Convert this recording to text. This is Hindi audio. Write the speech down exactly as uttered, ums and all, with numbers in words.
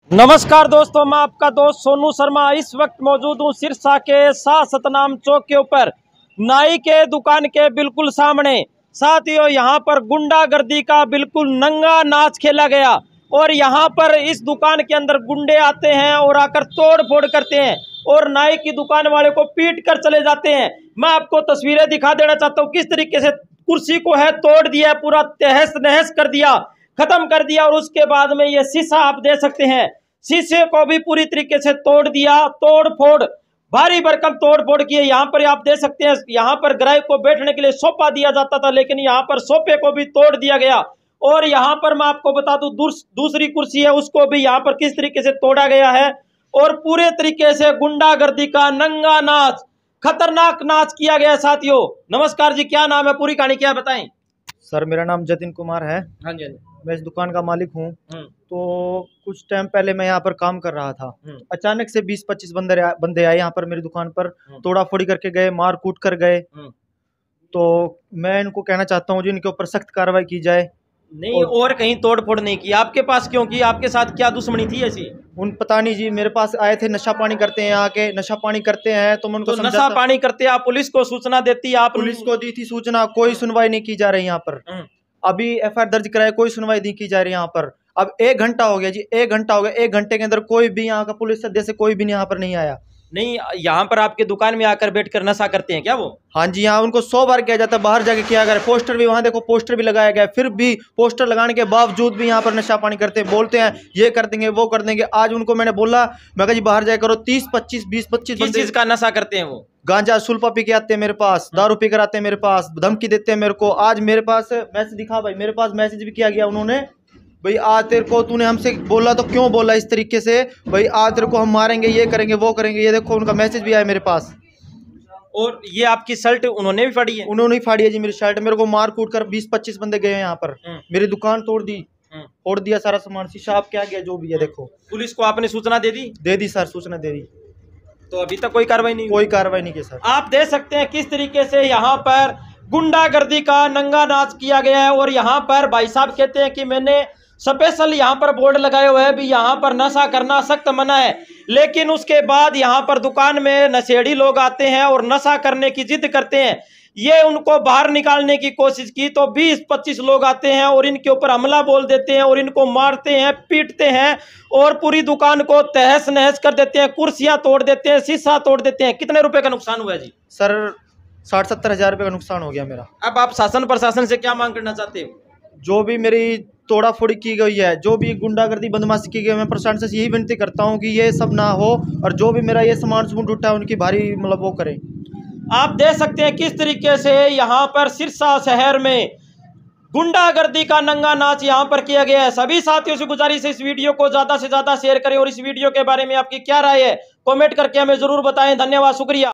नमस्कार दोस्तों, मैं आपका दोस्त सोनू शर्मा इस वक्त मौजूद हूँ सिरसा के शाह सतनाम चौक के ऊपर, नाई के दुकान के बिल्कुल सामने। साथियों, यहाँ पर गुंडागर्दी का बिल्कुल नंगा नाच खेला गया और यहाँ पर इस दुकान के अंदर गुंडे आते हैं और आकर तोड़ फोड़ करते हैं और नाई की दुकान वाले को पीट कर चले जाते हैं। मैं आपको तस्वीरें दिखा देना चाहता हूँ किस तरीके से कुर्सी को है तोड़ दिया, पूरा तहस नहस कर दिया, खत्म कर दिया। और उसके बाद में ये शीशा आप दे सकते हैं, शीशे को भी पूरी तरीके से तोड़ दिया, तोड़ फोड़ भारी भरकम तोड़ फोड़ किए। यहाँ पर आप दे सकते हैं, यहाँ पर ग्राहक को बैठने के लिए सोफा दिया जाता था, लेकिन यहाँ पर सोफे को भी तोड़ दिया गया। और यहाँ पर मैं आपको बता दूं दूसरी कुर्सी है, उसको भी यहाँ पर किस तरीके से तोड़ा गया है। और पूरे तरीके से गुंडागर्दी का नंगा नाच, खतरनाक नाच किया गया। साथियों नमस्कार जी, क्या नाम है, पूरी कहानी क्या बताएं? सर मेरा नाम जतिन कुमार है। हाँ जी, मैं इस दुकान का मालिक हूँ। तो कुछ टाइम पहले मैं यहाँ पर काम कर रहा था, अचानक से बीस पच्चीस बंदे बंदे आए यहाँ पर मेरी दुकान पर, तोड़ा फोड़ी करके गए, मार कूट कर गए। तो मैं इनको कहना चाहता हूँ जी, इनके ऊपर सख्त कार्रवाई की जाए। नहीं और, और कहीं तोड़ फोड़ नहीं की, आपके पास क्यों की? आपके साथ क्या दुश्मनी थी ऐसी? उन पता नहीं जी, मेरे पास आए थे, नशा पानी करते हैं, यहाँ के नशा पानी करते हैं। तो मैं उनको तो नशा पानी करते, आप पुलिस को सूचना देती? आप पुलिस को दी थी सूचना, कोई सुनवाई नहीं की जा रही यहाँ पर। अभी एफ आई आर दर्ज कराया, कोई सुनवाई नहीं की जा रही यहाँ पर। अब एक घंटा हो गया जी, एक घंटा हो गया, एक घंटे के अंदर कोई भी यहाँ का पुलिस सदस्य कोई भी यहाँ पर नहीं आया। नहीं, यहाँ पर आपके दुकान में आकर बैठकर नशा करते हैं क्या वो? हाँ जी, यहाँ उनको सौ बार किया जाता है, बाहर जाके किया गया, पोस्टर भी वहाँ देखो, पोस्टर भी लगाया गया, फिर भी पोस्टर लगाने के बावजूद भी यहाँ पर नशा पानी करते हैं, बोलते हैं ये कर देंगे वो कर देंगे। आज उनको मैंने बोला, मैं कहा जी बाहर जाए करो, तीस पच्चीस बीस पच्चीस किस चीज का नशा करते हैं वो? गांजा सुल्फा पी के आते हैं मेरे पास, दारू पी कर आते हैं मेरे पास, धमकी देते हैं मेरे को। आज मेरे पास मैसेज दिखा भाई, मेरे पास मैसेज भी किया गया उन्होंने, भाई आज तेरे को तूने हमसे बोला तो क्यों बोला इस तरीके से, भाई आज तेरे को हम मारेंगे, ये करेंगे वो करेंगे। ये देखो उनका मैसेज भी आया मेरे पास। और ये आपकी शर्ट उन्होंने भी फाड़ी है? उन्होंने ही फाड़ी है जी मेरी शर्ट। मेरे को मार कूट कर बीस पच्चीस बंदे गए हैं यहाँ पर, मेरी दुकान तोड़ दी, तोड़ दिया सारा सामान, शीशा आप क्या गया जो भी है। देखो पुलिस को आपने सूचना दे दी? दे दी सर, सूचना दे दी। तो अभी तक कोई कार्रवाई नहीं? कोई कार्रवाई नहीं की सर। आप देख सकते हैं किस तरीके से यहाँ पर गुंडागर्दी का नंगा नाच किया गया है। और यहाँ पर भाई साहब कहते हैं कि मैंने स्पेशल यहाँ पर बोर्ड लगाए हुए हैं भी यहाँ पर नशा करना सख्त मना है, लेकिन उसके बाद यहाँ पर दुकान में नशेड़ी लोग आते हैं और नशा करने की जिद करते हैं। ये उनको बाहर निकालने की कोशिश की तो बीस पच्चीस लोग आते हैं और इनके ऊपर हमला बोल देते हैं और इनको मारते हैं, पीटते हैं और पूरी दुकान को तहस नहस कर देते हैं, कुर्सियां तोड़ देते हैं, शीशा तोड़ देते हैं। कितने रुपए का नुकसान हुआ है जी? सर साठ सत्तर हजार रुपये का नुकसान हो गया मेरा। अब आप शासन प्रशासन से क्या मांग करना चाहते हो? जो भी मेरी तोड़ा फोड़ी की गई है, जो भी गुंडागर्दी बदमाशी की गई है, मैं प्रशासन से यही विनती करता हूँ कि ये सब ना हो और जो भी मेरा ये सामान सुमान टूटा है उनकी भारी मतलब वो करें। आप देख सकते हैं किस तरीके से यहाँ पर सिरसा शहर में गुंडागर्दी का नंगा नाच यहाँ पर किया गया है। सभी साथियों से गुजारिश है इस वीडियो को ज्यादा से ज्यादा शेयर करें और इस वीडियो के बारे में आपकी क्या राय है कमेंट करके हमें जरूर बताएं। धन्यवाद, शुक्रिया।